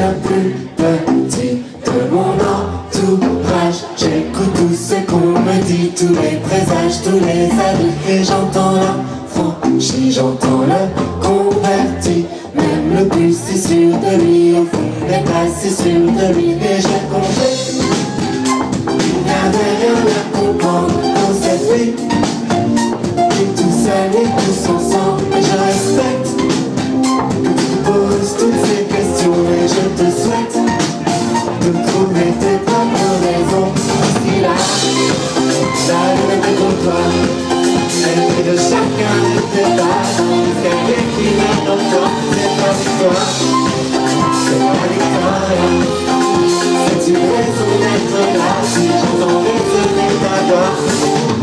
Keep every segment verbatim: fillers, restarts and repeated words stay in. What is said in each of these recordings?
le plus petit de mon entourage. J'écoute tout ce qu'on me dit, tous les présages, tous les avis. Et j'entends l'affranchi, j'entends le converti. Même le plus si sûr de lui, au fond n'est pas si sûr de lui. Et j'ai compris qu'il n'y avait rien à comprendre dans cette vie. Et tout seul et tous ensemble, et je respecte que tu te poses toutes ces questions. Et je te souhaite de trouver tes propres raisons. Ici là, la lune est pour toi, elle fait de chacun de tes pas. L'escalier qui mène en toi, c'est pas victoire, c'est pas victoire. C'est une raison d'être là, si j'entends résonner ta voix.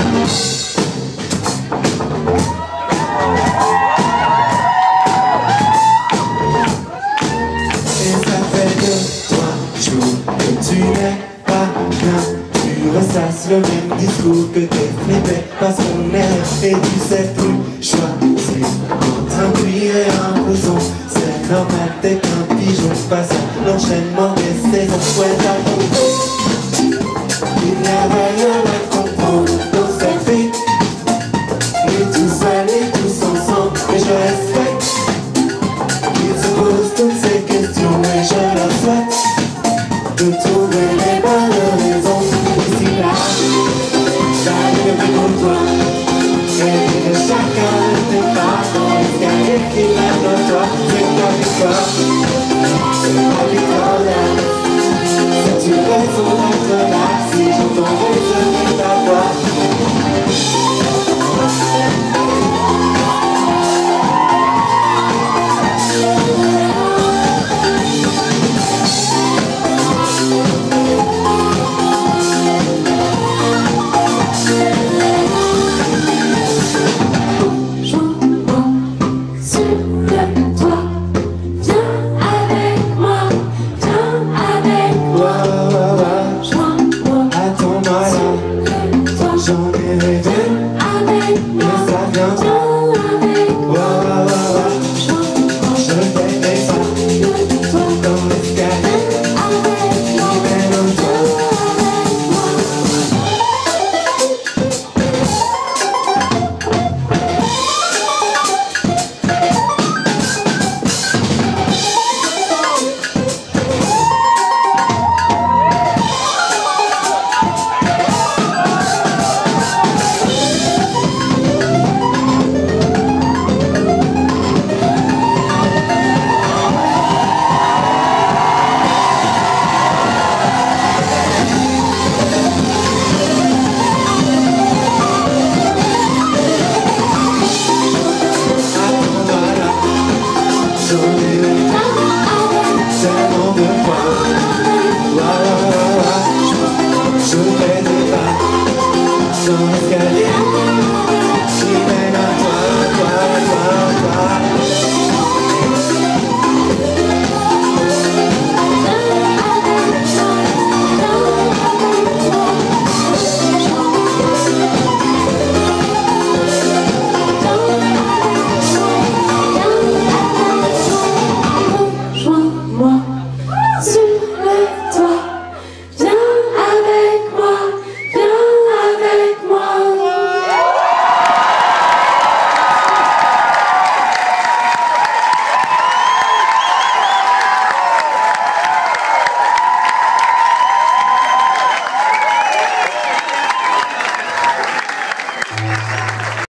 Tu n'es pas bien, tu ressasses le même discours que t'es flippé parce qu'on est et tu sais plus choisir entre un cuir et un blouson. C'est normal dès qu'un pigeon passe à l'enchaînement des saisons. Ouais, t'as compris, il n'y avait rien à comprendre dans cette vie. Ni tout seul et tous ensemble, et je respecte qu'ils se posent toutes ces questions et je leur souhaite de trouver les bonnes raisons. Ici là, ça ne plus pour toi, et que chacun de tes pas dans l'escalier qui mène à toi. C'est ta victoire, c'est ta victoire là. C'est une raison d'être là, si j'entends résonner ta voix. J'en ai rêvé, mais ça vient. Wow, wow, wow, wow. Je t'aimais pas dans l'escalier qui mène en toi. Tellement de fois, wa, wa, wa, wa. Je fais des pas dans l'escalier qui mène à toi, toi, toi, toi.